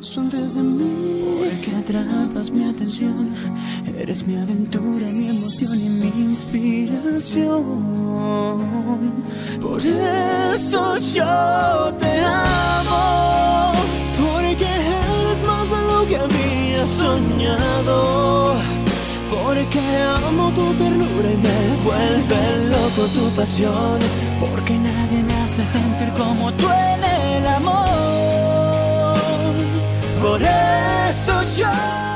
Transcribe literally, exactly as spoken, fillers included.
pienso antes de mí. Porque atrapas mi atención, eres mi aventura, mi emoción y mi inspiración. Por eso yo te amo, porque eres más de lo que había soñado. Porque amo tu ternura y me vuelve loco tu pasión. Porque nadie me hace sentir como tú en el amor. Por eso yo